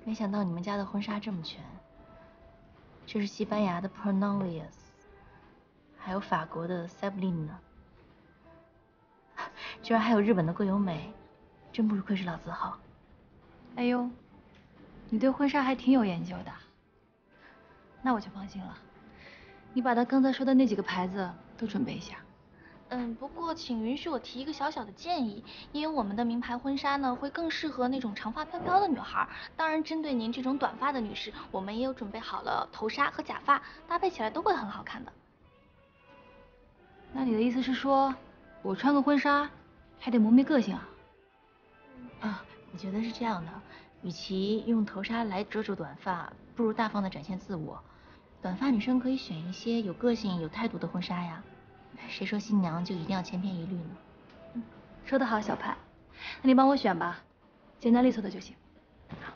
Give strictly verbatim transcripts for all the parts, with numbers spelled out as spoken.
没想到你们家的婚纱这么全，这是西班牙的 Pernolius， 还有法国的 Sablin 呢，居然还有日本的桂纶镁，真不愧是老字号。 哎呦，你对婚纱还挺有研究的，那我就放心了。你把他刚才说的那几个牌子都准备一下。 嗯，不过请允许我提一个小小的建议，因为我们的名牌婚纱呢，会更适合那种长发飘飘的女孩。当然，针对您这种短发的女士，我们也有准备好了头纱和假发，搭配起来都会很好看的。 那你的意思是说，我穿个婚纱还得磨灭个性啊？ 啊，你觉得是这样的，与其用头纱来遮住短发，不如大方的展现自我。短发女生可以选一些有个性、有态度的婚纱呀。 谁说新娘就一定要千篇一律呢？ 嗯，说得好，小潘，那你帮我选吧，简单利索的就行。好。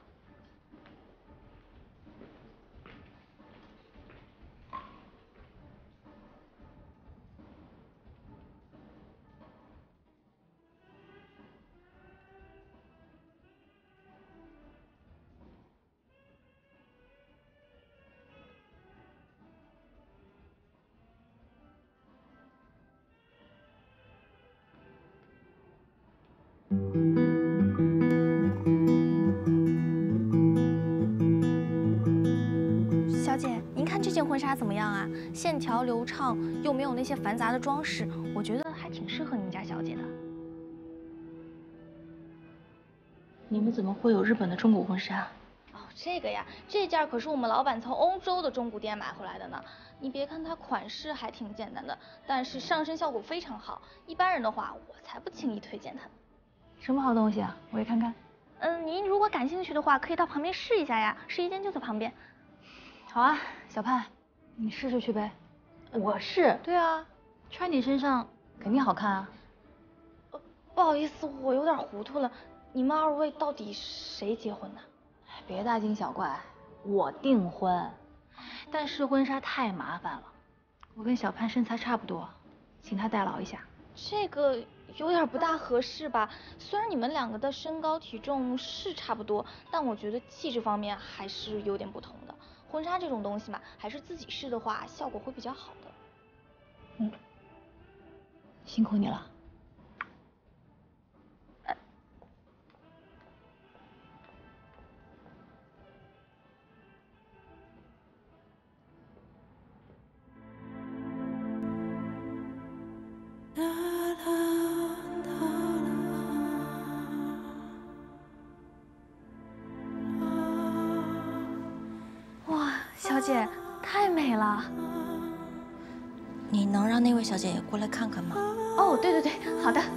小姐，您看这件婚纱怎么样啊？线条流畅，又没有那些繁杂的装饰，我觉得还挺适合您家小姐的。 你们怎么会有日本的中古婚纱？ 哦，这个呀，这件可是我们老板从欧洲的中古店买回来的呢。你别看它款式还挺简单的，但是上身效果非常好。一般人的话，我才不轻易推荐它呢。 什么好东西啊？我也看看。 嗯，您如果感兴趣的话，可以到旁边试一下呀，试衣间就在旁边。 好啊，小潘，你试试去呗。 我试？ 对啊，穿你身上肯定好看啊。 呃，不好意思，我有点糊涂了。你们二位到底谁结婚呢？ 别大惊小怪，我订婚，但试婚纱太麻烦了。我跟小潘身材差不多，请他代劳一下。 这个有点不大合适吧？虽然你们两个的身高体重是差不多，但我觉得气质方面还是有点不同的。婚纱这种东西嘛，还是自己试的话，效果会比较好的。 嗯，辛苦你了。 呃哇，小姐太美了！ 你能让那位小姐也过来看看吗？ 哦，对对对，好的。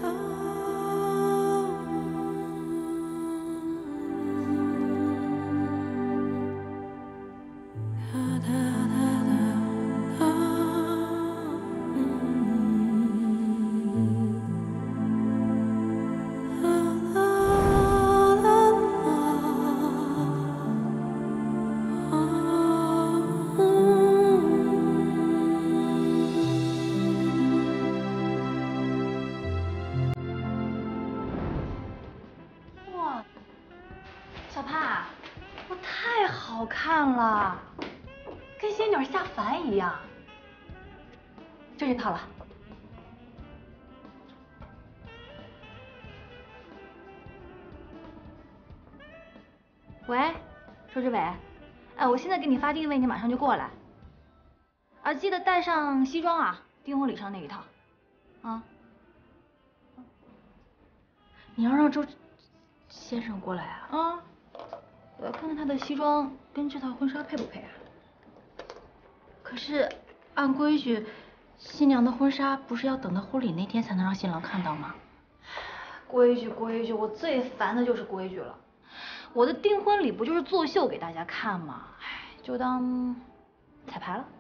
小潘，我太好看了，跟仙女下凡一样。就这套了。喂，周志伟，哎，我现在给你发定位，你马上就过来。啊，记得带上西装啊，订婚礼上那一套。啊。 你要让周先生过来啊？ 啊。我要看看他的西装跟这套婚纱配不配啊？ 可是按规矩，新娘的婚纱不是要等到婚礼那天才能让新郎看到吗？ 规矩规矩，我最烦的就是规矩了。我的订婚礼不就是作秀给大家看吗？唉，就当彩排了。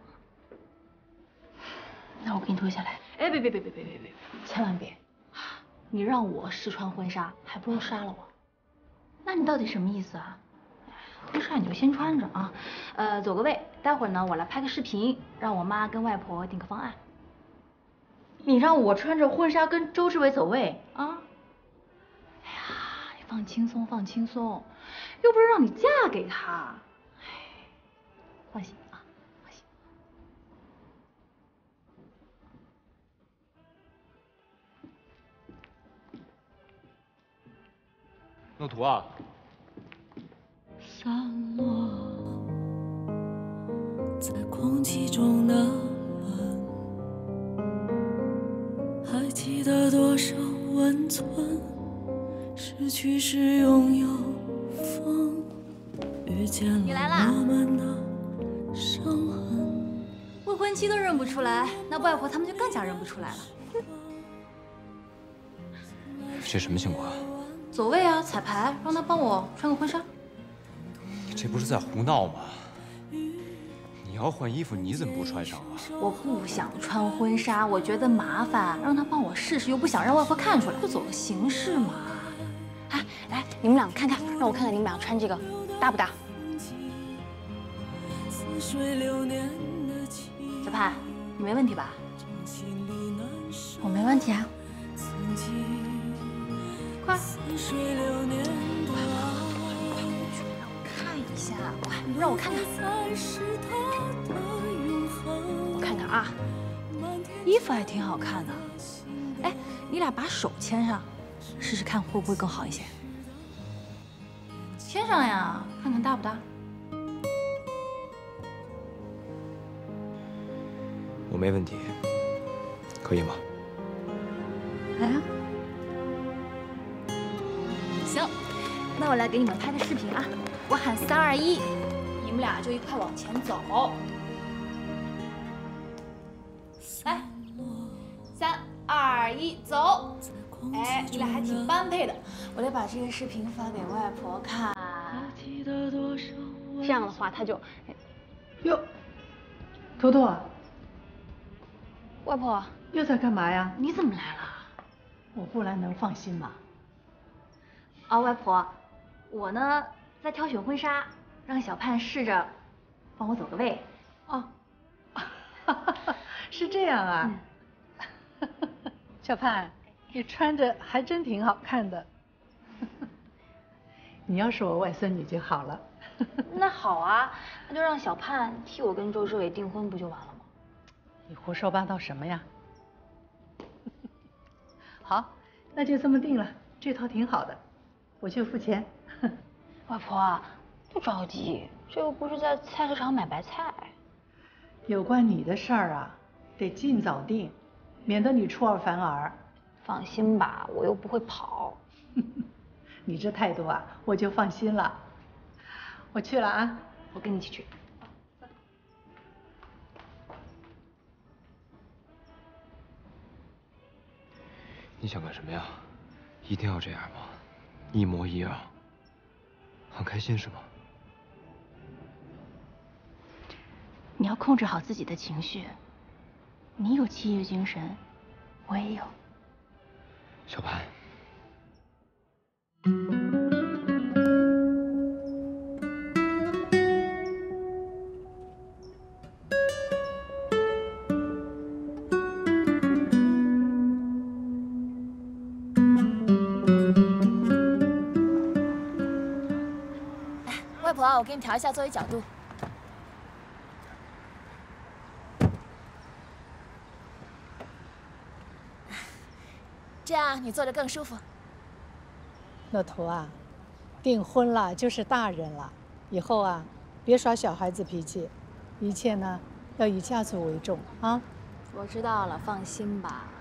那我给你脱下来。 哎，别别别别别别别，千万别！你让我试穿婚纱，还不如杀了我。 那你到底什么意思啊？ 婚纱你就先穿着啊，呃，走个位，待会儿呢我来拍个视频，让我妈跟外婆定个方案。 你让我穿着婚纱跟周志伟走位啊？哎呀，你放轻松，放轻松，又不是让你嫁给他。哎，放心啊，放心。 诺图啊。 散落在空气中的吻，还记得多少温存？失去时拥有风，遇见了我们的伤痕。 未婚妻都认不出来，那外婆他们就更加认不出来了。 这什么情况？ 走位啊，彩排，让他帮我穿个婚纱。 你这不是在胡闹吗？你要换衣服，你怎么不穿上啊？ 我不想穿婚纱，我觉得麻烦，让他帮我试试，又不想让外婆看出来，就走个形式嘛。 哎，来，你们俩看看，让我看看你们俩穿这个搭不搭？ 小盼，你没问题吧？ 我没问题啊。 快！看一下，快，让我看看。 我看看啊， 衣服还挺好看的。哎，你俩把手牵上，试试看会不会更好一些？牵上呀，看看搭不搭。 我没问题，可以吗？ 来啊！行，那我来给你们拍个视频啊！我喊三二一，你们俩就一块往前走。来，三二一，走！哎，你俩还挺般配的。我得把这个视频发给外婆看。 这样的话他就…… 哟，图图， 外婆又在干嘛呀？ 你怎么来了？ 我不来能放心吗？ 啊，外婆，我呢在挑选婚纱，让小盼试着帮我走个位。 哦，是这样啊。嗯、小盼，你穿着还真挺好看的。你要是我外孙女就好了。 那好啊，那就让小盼替我跟周志伟订婚，不就完了吗？ 你胡说八道什么呀？好，那就这么定了。这套挺好的，我去付钱。 外婆，不着急，这又不是在菜市场买白菜。 有关你的事儿啊，得尽早定，免得你出尔反尔。 放心吧，我又不会跑。 你这态度啊，我就放心了。我去了啊， 我跟你一起去。 你想干什么呀？一定要这样吗？一模一样，很开心是吗？ 你要控制好自己的情绪。你有契约精神，我也有。 小潘。 外婆啊，我给你调一下座位角度。这样你坐着更舒服。 乐图啊，订婚了就是大人了，以后啊别耍小孩子脾气，一切呢要以家族为重啊。 我知道了，放心吧。